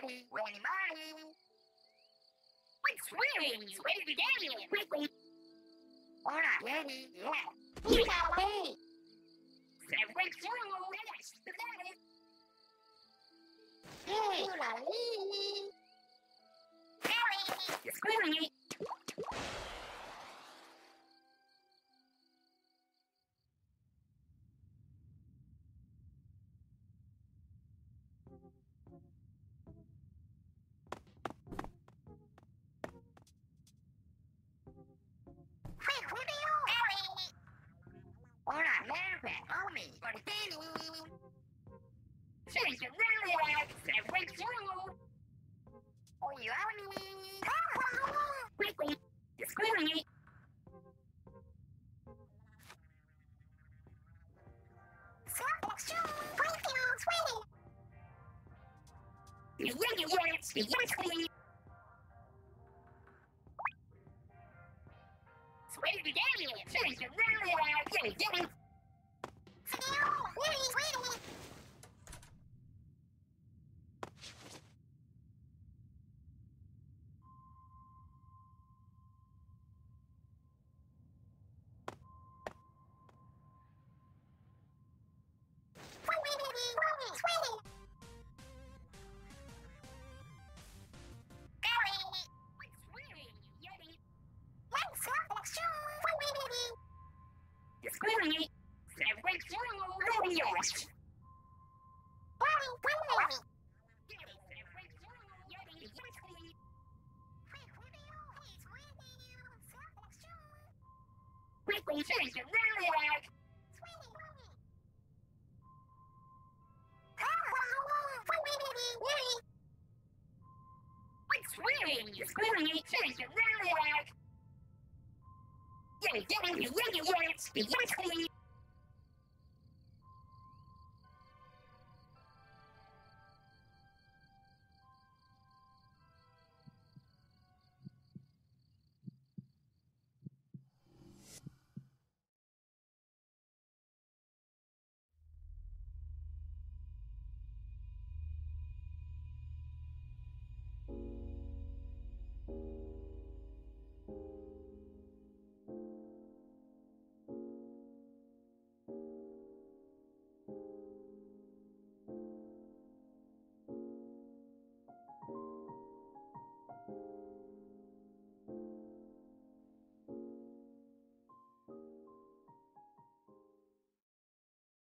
Sweetie, Winnie Marty. What's swearing? Sweaty the game. Quickly. Alright, ready? Yeah. You got me. Seven, two, yes, the best. Hey, Lolly. Harry, you're squealing. Alright, man, on me. But it's change your relic. Seven, two. Oh, you owe me. Quickly, you're squealing. Sweaty the game, change your relic. Get it. You're squealing. Seven, two, yes. Quickly change your relic. What's swearing? You're squealing. Change your relic. Get it, yes.